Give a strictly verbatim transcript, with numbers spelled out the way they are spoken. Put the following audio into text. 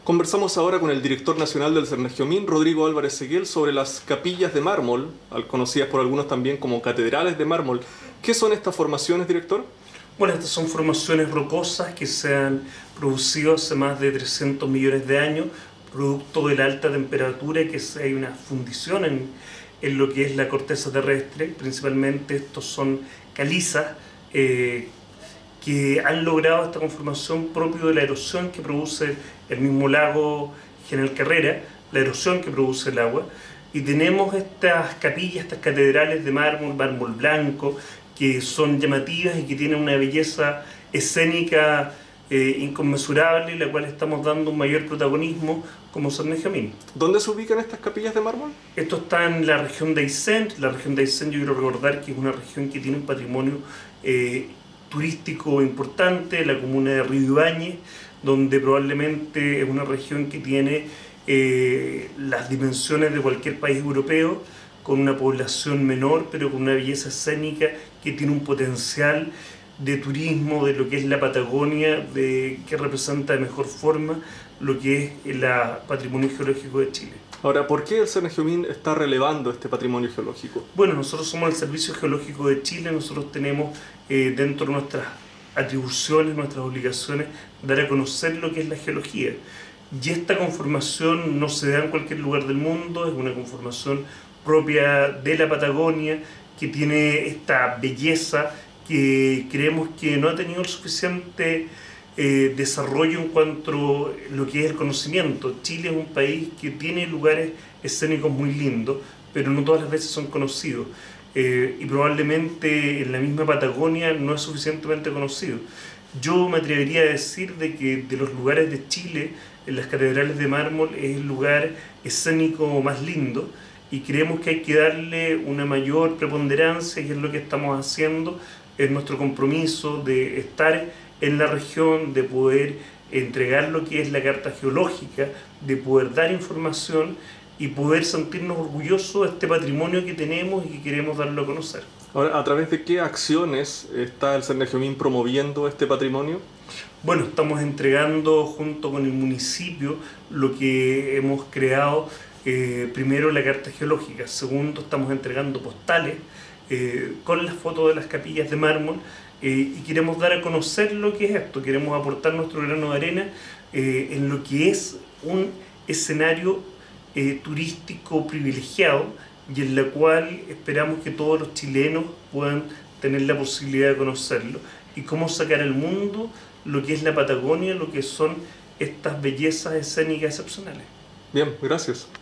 Conversamos ahora con el director nacional del Cernagiomín, Rodrigo Álvarez Seguel, sobre las capillas de mármol, conocidas por algunos también como catedrales de mármol. ¿Qué son estas formaciones, director? Bueno, estas son formaciones rocosas que se han producido hace más de trescientos millones de años, producto de la alta temperatura y que hay una fundición en, en lo que es la corteza terrestre. Principalmente estos son calizas eh, que han logrado esta conformación propio de la erosión que produce el mismo lago General Carrera, la erosión que produce el agua. Y tenemos estas capillas, estas catedrales de mármol, mármol blanco, que son llamativas y que tienen una belleza escénica eh, inconmensurable, la cual estamos dando un mayor protagonismo como Cernagiomín. ¿Dónde se ubican estas capillas de mármol? Esto está en la región de Aysén. La región de Aysén, yo quiero recordar que es una región que tiene un patrimonio eh, turístico importante, la comuna de Río Ibáñez, donde probablemente es una región que tiene eh, las dimensiones de cualquier país europeo, con una población menor, pero con una belleza escénica que tiene un potencial de turismo de lo que es la Patagonia, de, que representa de mejor forma lo que es el patrimonio geológico de Chile. Ahora, ¿por qué el Cernagiomín está relevando este patrimonio geológico? Bueno, nosotros somos el Servicio Geológico de Chile, nosotros tenemos eh, dentro de nuestras atribuciones, nuestras obligaciones, dar a conocer lo que es la geología. Y esta conformación no se da en cualquier lugar del mundo, es una conformación propia de la Patagonia, que tiene esta belleza que creemos que no ha tenido el suficiente eh, desarrollo en cuanto a lo que es el conocimiento. Chile es un país que tiene lugares escénicos muy lindos, pero no todas las veces son conocidos. Eh, y probablemente en la misma Patagonia no es suficientemente conocido. Yo me atrevería a decir de que de los lugares de Chile, en las catedrales de mármol es el lugar escénico más lindo, y creemos que hay que darle una mayor preponderancia, y es lo que estamos haciendo, es nuestro compromiso de estar en la región, de poder entregar lo que es la carta geológica, de poder dar información y poder sentirnos orgullosos de este patrimonio que tenemos y que queremos darlo a conocer. Ahora, ¿a través de qué acciones está el Cernagiomín promoviendo este patrimonio? Bueno, estamos entregando junto con el municipio lo que hemos creado. Eh, primero, la carta geológica. Segundo, estamos entregando postales eh, con las fotos de las capillas de mármol eh, y queremos dar a conocer lo que es esto. Queremos aportar nuestro grano de arena eh, en lo que es un escenario eh, turístico privilegiado, y en la cual esperamos que todos los chilenos puedan tener la posibilidad de conocerlo, y cómo sacar al mundo lo que es la Patagonia, lo que son estas bellezas escénicas excepcionales. Bien, gracias.